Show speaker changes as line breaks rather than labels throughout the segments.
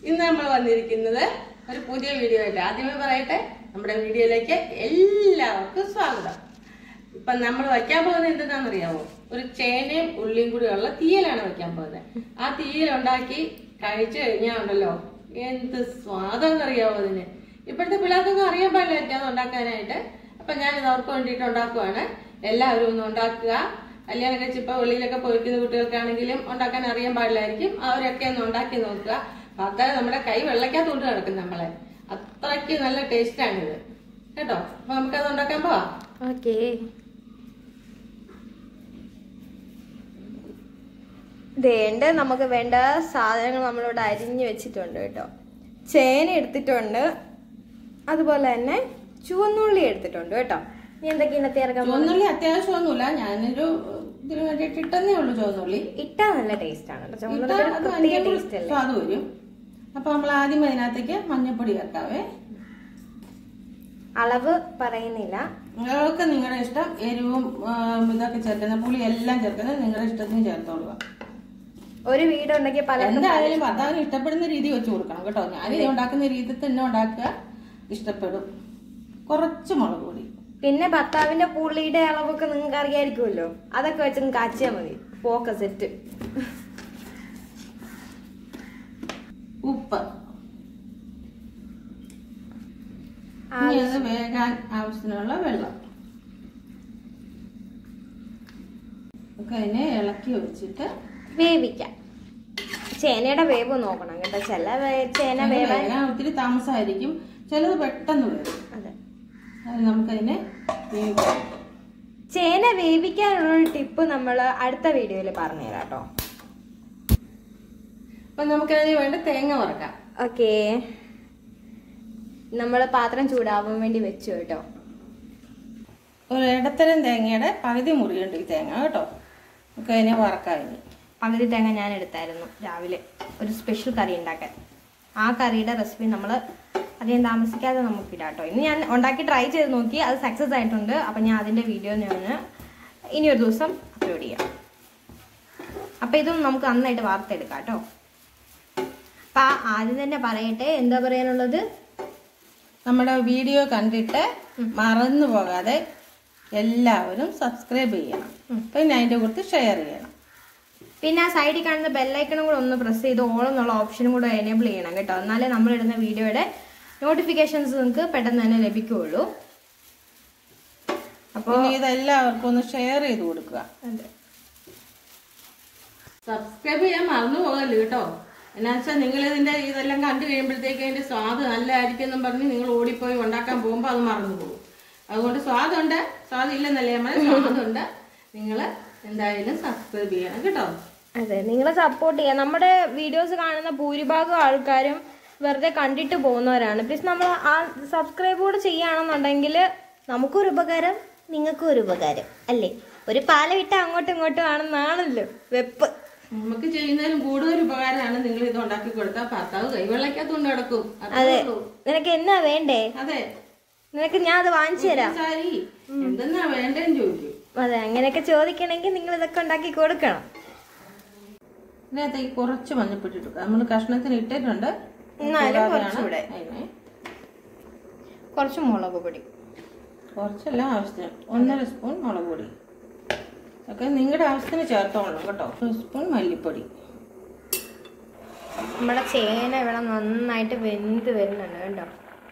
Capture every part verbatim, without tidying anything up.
ഇന്ന് നമ്മൾ വന്നിരിക്കുന്നത് ഒരു പുതിയ വീഡിയോ ആയിട്ട്. ആദ്യമേ പറയട്ടെ, നമ്മുടെ വീഡിയോയിലേക്ക് എല്ലാവർക്കും സ്വാഗതം. ഇപ്പൊ നമ്മൾ വയ്ക്കാൻ പോകുന്നത് എന്തെന്നാണെന്നറിയാമോ? ഒരു ചേനയും ഉള്ളിയും കൂടിയുള്ള തീയലാണ് വയ്ക്കാൻ പോകുന്നത്. ആ തീയൽ ഉണ്ടാക്കി കഴിച്ചു കഴിഞ്ഞാൽ ഉണ്ടല്ലോ, എന്ത് സ്വാദെന്നറിയാമോ അതിന്. ഇപ്പോഴത്തെ പിള്ളേർക്കൊന്നും അറിയാൻ പാടില്ലായിരിക്കും അത് ഉണ്ടാക്കാനായിട്ട്. അപ്പൊ ഞാനിത് അവർക്ക് വേണ്ടിയിട്ട് ഉണ്ടാക്കുവാണ്. എല്ലാവരും ഒന്ന് ഉണ്ടാക്കുക. കല്യാണം കഴിച്ച് ഇപ്പൊ വെളിയിലൊക്കെ പോയിരിക്കുന്ന കുട്ടികൾക്കാണെങ്കിലും ഉണ്ടാക്കാൻ അറിയാൻ പാടില്ലായിരിക്കും. അവരൊക്കെ ഒന്ന് ഉണ്ടാക്കി നോക്കുക. അത്ര നമ്മുടെ കൈ വെള്ളയ്ക്കകത്തോണ്ട് കിടക്കും നമ്മളെ. അത്രയ്ക്ക് നല്ല ടേസ്റ്റ് ആണിത് കേട്ടോ. അപ്പൊ നമുക്കത് ഉണ്ടാക്കാൻ പോവാം.
ഓക്കേ, വേണ്ട നമുക്ക് വേണ്ട സാധനങ്ങൾ നമ്മളിവിടെ അരിഞ്ഞു വെച്ചിട്ടുണ്ട് കേട്ടോ. ചേന എടുത്തിട്ടുണ്ട്, അതുപോലെ തന്നെ ചുവന്നുള്ളി എടുത്തിട്ടുണ്ട് കേട്ടോ. ഇനി എന്തൊക്കെ ഇന്നത്തെ ഇറക്കാൻ?
ചുവന്നുള്ളി അത്യാവശ്യമൊന്നുമില്ല, ഞാനൊരു ഇതിന് വേണ്ടിട്ട് ഇട്ടെന്നേ ഉള്ളൂ. ചുവന്നുള്ളി
ഇട്ടാ നല്ല ടേസ്റ്റ് ആണ്.
സ്വാദ് വരും. അപ്പൊ നമ്മൾ ആദ്യം അതിനകത്തേക്ക് മഞ്ഞപ്പൊടി ചേർക്കാവേ.
അളവ് പറയുന്നില്ല,
അതൊക്കെ നിങ്ങളുടെ ഇഷ്ടം. എരിവും ഇതൊക്കെ ചേർക്കുന്ന പുളി എല്ലാം ചേർക്കുന്നത് നിങ്ങളുടെ ഇഷ്ടത്തിന് ചേർത്തോളുക.
ഒരു വീടുണ്ടെങ്കിൽ പല
എന്തായാലും ഭർത്താവിന് ഇഷ്ടപ്പെടുന്ന രീതി വെച്ച് കൊടുക്കണം കേട്ടോ. ഞാൻ ഇത് ഉണ്ടാക്കുന്ന രീതി തന്നെ ഉണ്ടാക്കുക, ഇഷ്ടപ്പെടും. കുറച്ച് മുളക് പൊടി,
പിന്നെ ഭർത്താവിന്റെ പുള്ളിയുടെ അളവൊക്കെ നിങ്ങൾക്ക് അറിയായിരിക്കുമല്ലോ. അതൊക്കെ വെച്ച് കാച്ചിയാൽ മതി. പോക്ക സെറ്റ്.
ഉപ്പ്, അത് വേകാൻ ആവശ്യത്തിനുള്ള വെള്ളം ഒക്കെ അതിനെ ഇളക്കി വെച്ചിട്ട്
വേവിക്കാം. ചേനയുടെ വേവ് നോക്കണം കേട്ടോ. ചില ചേന വേവാൻ
ഒത്തിരി താമസമായിരിക്കും, ചിലത് പെട്ടെന്ന് വേവും.
അതെ,
നമുക്കതിനെ വേവിക്കാം.
ചേന വേവിക്കാനുള്ള ടിപ്പ് നമ്മൾ അടുത്ത വീഡിയോയിൽ പറഞ്ഞുതരാം കേട്ടോ.
അപ്പൊ നമുക്കതിന് വേണ്ട തേങ്ങ വറക്കാം.
ഓക്കേ, നമ്മള് പാത്രം ചൂടാവാൻ വേണ്ടി വെച്ചു കേട്ടോ.
ഒരു ഇടത്തരം തേങ്ങയുടെ പകുതി മുറിയുണ്ട് ഈ തേങ്ങ കേട്ടോ. നമുക്ക് അതിനെ വറക്കാം.
പകുതി തേങ്ങ ഞാൻ എടുത്തായിരുന്നു രാവിലെ ഒരു സ്പെഷ്യൽ കറി ഉണ്ടാക്കാൻ. ആ കറിയുടെ റെസിപ്പി നമ്മൾ അധികം താമസിക്കാതെ നമുക്ക് ഇടാം കേട്ടോ. ഇന്ന് ഞാൻ ഉണ്ടാക്കി ട്രൈ ചെയ്ത് നോക്കി, അത് സക്സസ് ആയിട്ടുണ്ട്. അപ്പം ഞാൻ അതിൻ്റെ വീഡിയോ ഞാൻ ഇനി ഒരു ദിവസം അപ്ലോഡ് ചെയ്യാം. അപ്പം ഇതും നമുക്ക് നന്നായിട്ട് വാർത്തെടുക്കാം കേട്ടോ. അപ്പം ആദ്യം തന്നെ പറയട്ടെ, എന്താ പറയാനുള്ളത്,
നമ്മുടെ വീഡിയോ കണ്ടിട്ട് മറന്നു പോകാതെ എല്ലാവരും സബ്സ്ക്രൈബ് ചെയ്യണം, പിന്നെ അതിൻ്റെ കൂടെ ഷെയർ ചെയ്യണം.
പിന്നെ ആ സൈഡിൽ കാണുന്ന ബെല്ലൈക്കണും കൂടെ ഒന്ന് പ്രസ് ചെയ്ത് ഓൾ എന്നുള്ള ഓപ്ഷനും കൂടെ എനേബിൾ ചെയ്യണം കേട്ടോ. എന്നാലേ നമ്മളിടുന്ന വീഡിയോയുടെ നോട്ടിഫിക്കേഷൻസ് നിങ്ങൾക്ക് പെട്ടെന്ന് തന്നെ ലഭിക്കുകയുള്ളൂ.
അപ്പോൾ ഇതെല്ലാവർക്കും ഒന്ന് ഷെയർ ചെയ്ത് കൊടുക്കുക.
അതെ,
സബ്സ്ക്രൈബ് ചെയ്യാൻ മറന്നു പോകല്ലോ കേട്ടോ. എന്നാ വെച്ചാൽ നിങ്ങൾ ഇതിന്റെ ഇതെല്ലാം കണ്ടു കഴിയുമ്പോഴത്തേക്ക് അതിന്റെ സ്വാദ് നല്ലതായിരിക്കും എന്നും പറഞ്ഞ് നിങ്ങൾ ഓടിപ്പോയി ഉണ്ടാക്കാൻ പോകുമ്പോൾ അത് മറന്നു പോകും. അതുകൊണ്ട് സ്വാദുണ്ട്, സ്വാദില്ലെന്നല്ലേ നമ്മൾ, സ്വാദുണ്ട്. നിങ്ങൾ എന്തായാലും സബ്സ്ക്രൈബ് ചെയ്യണം കേട്ടോ.
അതെ, നിങ്ങളെ സപ്പോർട്ട് ചെയ്യാം. നമ്മുടെ വീഡിയോസ് കാണുന്ന ഭൂരിഭാഗം ആൾക്കാരും വെറുതെ കണ്ടിട്ട് പോകുന്നവരാണ്. പ്ലീസ് നമ്മൾ ആ സബ്സ്ക്രൈബ് കൂടെ ചെയ്യുകയാണെന്നുണ്ടെങ്കിൽ നമുക്കൊരു ഉപകാരം, നിങ്ങൾക്കും ഒരു ഉപകാരം അല്ലേ. ഒരു പാല വിട്ട് അങ്ങോട്ടും ഇങ്ങോട്ടും ആണെന്നാണല്ലോ വെപ്പ്.
നമുക്ക് ചെയ്യുന്നതിലും കൂടുതൽ ഉപകാരമാണ് നിങ്ങൾ ഇത് ഉണ്ടാക്കി കൊടുത്താൽ. ഭർത്താവ് കൈവെള്ളയ്ക്കകത്തോണ്ട് കിടക്കും.
അതെ, നിനക്ക് എന്നാ വേണ്ടേ?
അതെ,
നിനക്ക് ഞാൻ അത് വാങ്ങിച്ചു തരാം.
സാരി എന്തെന്നാ വേണ്ടേന്ന് ചോദിക്കും.
അതെ, അങ്ങനെയൊക്കെ ചോദിക്കണമെങ്കിൽ നിങ്ങൾ ഇതൊക്കെ ഉണ്ടാക്കി കൊടുക്കണം.
ഇതിനകത്തേക്ക് കുറച്ച് മഞ്ഞപ്പൊടി ഇട്ടു. നമ്മൾ കഷ്ണത്തിന് ഇട്ടിട്ടുണ്ട്,
എന്നാലും കുറച്ചുകൂടെ. കുറച്ച് മുളക് പൊടി,
കുറച്ചെല്ലാം ആവശ്യത്തിന് ഒന്നര സ്പൂൺ മുളക് പൊടി ഒക്കെ നിങ്ങളുടെ ആവശ്യത്തിന് ചേർത്തോളണം കേട്ടോ. ഒരു സ്പൂൺ മല്ലിപ്പൊടി.
നമ്മുടെ ചേന ഇവിടെ നന്നായിട്ട് വെന്ത് വരുന്നുണ്ട് കേട്ടോ.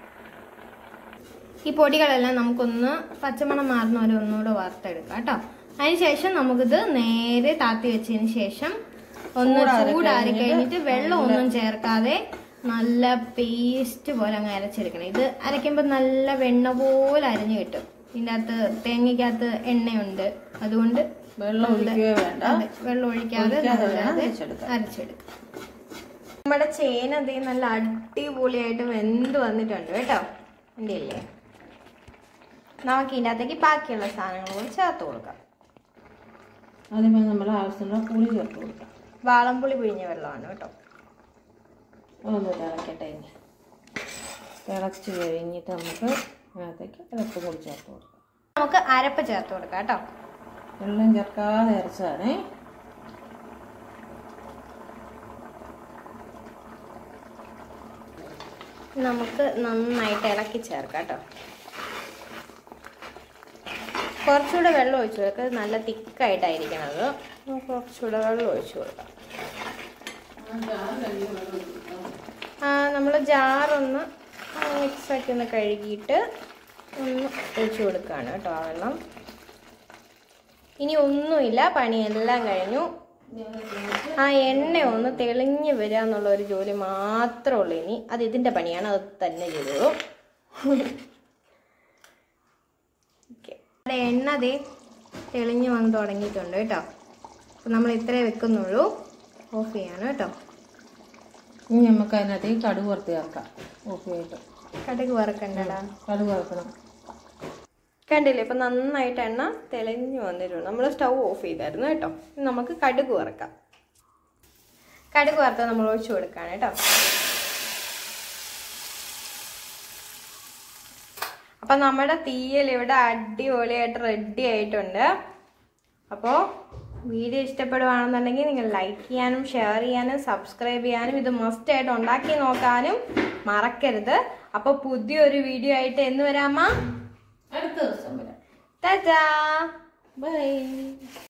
ഈ പൊടികളെല്ലാം നമുക്കൊന്ന് പച്ചമണം മാറുന്ന പോലെ ഒന്നുകൂടെ വറുത്തെടുക്കാം കേട്ടോ. അതിനുശേഷം നമുക്കിത് നേരെ താത്തി വെച്ചതിന് ശേഷം ഒന്ന് ചൂടാറി കഴിഞ്ഞിട്ട് വെള്ളം ഒന്നും ചേർക്കാതെ നല്ല പേസ്റ്റ് പോലെ അങ്ങ് അരച്ചെടുക്കണം. ഇത് അരയ്ക്കുമ്പോൾ നല്ല വെണ്ണ പോലെ അരഞ്ഞു കിട്ടും. ഇതിൻ്റെ അകത്ത് തേങ്ങയ്ക്കകത്ത് എണ്ണയുണ്ട്, അതുകൊണ്ട്
വെള്ളം ഒഴിക്കുകയോ വേണ്ട.
വെള്ളം ഒഴിക്കാതെ അരച്ചെടുക്കാം. നമ്മുടെ ചേന അതേ നല്ല അടിപൊളിയായിട്ട് വെന്ത് വന്നിട്ടുണ്ട് കേട്ടോ. എൻ്റെ ഇല്ലേ, നമുക്ക് ഇതിൻ്റെ അകത്തേക്ക് ബാക്കിയുള്ള സാധനങ്ങൾ കൂടി ചേർത്ത് കൊടുക്കാം.
ആദ്യമേ നമ്മൾ ആവശ്യമുള്ള പുളി ചേർത്ത് കൊടുക്കാം.
വാളംപുളി പിഴിഞ്ഞ വെള്ളമാണ് കേട്ടോ.
ഒന്ന് തിളക്കട്ടെ. തിളച്ച് കഴിഞ്ഞിട്ട് നമുക്ക് അതിനകത്തേക്ക് അരപ്പ് കൂടി ചേർത്ത് കൊടുക്കാം.
നമുക്ക് അരപ്പ് ചേർത്ത് കൊടുക്കാം കേട്ടോ.
വെള്ളം ചേർക്കാതെ അരച്ചതാണേ.
നമുക്ക് നന്നായിട്ട് ഇളക്കി ചേർക്കാം കേട്ടോ. കുറച്ചുകൂടെ വെള്ളം ഒഴിച്ചു കൊടുക്കുക. നല്ല തിക്കായിട്ടായിരിക്കണം അത്. കുറച്ചുകൂടെ വെള്ളം ഒഴിച്ചു കൊടുക്കാം. നമ്മൾ ജാറൊന്ന് മിക്സാക്കി ഒന്ന് കഴുകിയിട്ട് ഒന്ന് ഒഴിച്ചു കൊടുക്കുകയാണ് കേട്ടോ ആ വെള്ളം. ഇനി ഒന്നുമില്ല, പണിയെല്ലാം കഴിഞ്ഞു. ആ എണ്ണ ഒന്ന് തെളിഞ്ഞ് വരിക എന്നുള്ള ഒരു ജോലി മാത്രമേ ഉള്ളൂ ഇനി. അത് ഇതിൻ്റെ പണിയാണ്, അത് തന്നെ ചെയ്തോളൂ. ഓക്കെ, എണ്ണ അതേ തെളിഞ്ഞ് വന്ന് തുടങ്ങിയിട്ടുണ്ട് കേട്ടോ. അപ്പം നമ്മൾ ഇത്രേ വെക്കുന്നുള്ളൂ. ഓഫ് ചെയ്യാണ് കേട്ടോ.
ഇനി നമുക്ക് അതിനകത്ത് കടുക് വറുത്ത് ചേർക്കാം. ഓഫ് ചെയ്തിട്ട്
കടുക് വറുക്കണ്ടടാ,
കടുക് വറുക്കണം.
കണ്ടില്ലേ, ഇപ്പം നന്നായിട്ട് എണ്ണ തെളിഞ്ഞ് വന്നിട്ടുണ്ട്. നമ്മൾ സ്റ്റൗ ഓഫ് ചെയ്തായിരുന്നു കേട്ടോ. നമുക്ക് കടുക് വറുക്കാം. കടുക് വറുത്ത് നമ്മൾ ഒഴിച്ചു കൊടുക്കുകയാണ് കേട്ടോ. അപ്പം നമ്മുടെ തീയൽ ഇവിടെ അടിപൊളിയായിട്ട് റെഡി ആയിട്ടുണ്ട്. അപ്പോൾ വീഡിയോ ഇഷ്ടപ്പെടുകയാണെന്നുണ്ടെങ്കിൽ നിങ്ങൾ ലൈക്ക് ചെയ്യാനും ഷെയർ ചെയ്യാനും സബ്സ്ക്രൈബ് ചെയ്യാനും ഇത് മസ്റ്റ് ആയിട്ട് ഉണ്ടാക്കി നോക്കാനും മറക്കരുത്. അപ്പോൾ പുതിയൊരു വീഡിയോ ആയിട്ട് എന്ന് വരാമ
അടുത്ത ദിവസം വരാം.
Tata,
by.